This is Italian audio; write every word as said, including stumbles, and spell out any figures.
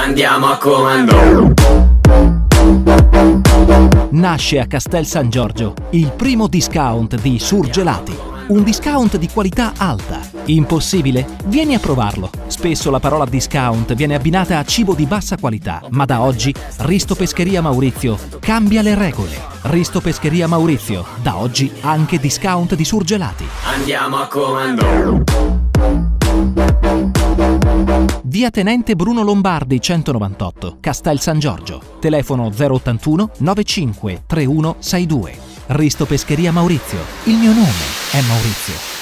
Andiamo a comando. Nasce a Castel San Giorgio il primo discount di Surgelati. Un discount di qualità alta. Impossibile? Vieni a provarlo. Spesso la parola discount viene abbinata a cibo di bassa qualità, ma da oggi Risto Pescheria Maurizio cambia le regole. Risto Pescheria Maurizio, da oggi anche discount di Surgelati. Andiamo a comando. Via Tenente Bruno Lombardi centonovantotto, Castel San Giorgio. Telefono zero ottantuno novantacinque trentuno sessantadue. Risto Pescheria Maurizio. Il mio nome è Maurizio.